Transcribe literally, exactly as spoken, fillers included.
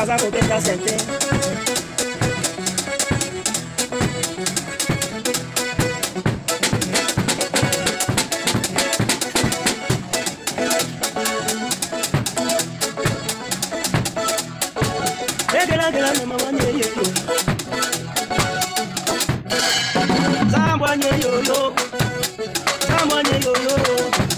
Kaza kupenda sente. Egela gela na mama nye ye yo. Zambwa nye yo yo. Zambwa nye yo yo.